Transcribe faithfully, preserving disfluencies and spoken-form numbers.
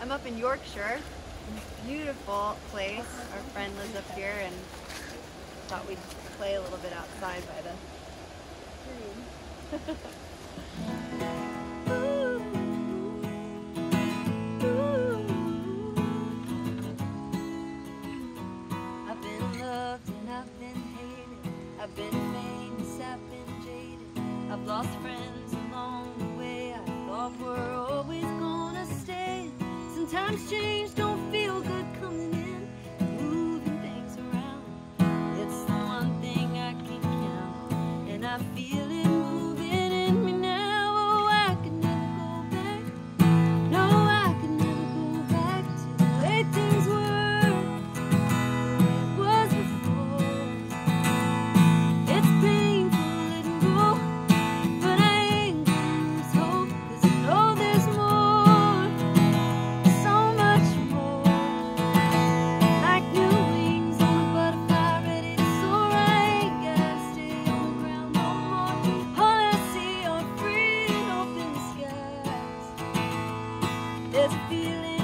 I'm up in Yorkshire. Beautiful place. Our friend lives up here and thought we'd play a little bit outside by the stream. I've been loved and I've been hated. I've been famous, I've been jaded. I've lost friends along the way. I thought we're always gonna stay. Sometimes change don't feel good coming in, moving things around. It's the one thing I can count, and I feel it moving in me now. Oh, I could never go back. No, I could never go back to the way things were, the way it was before. It's painful letting go, but I ain't gonna lose hope, 'cause I know there's more, so much more. Like new wings on a butterfly ready to soar. I ain't gotta stay on the ground no more. All I see are free and open skies. There's a feeling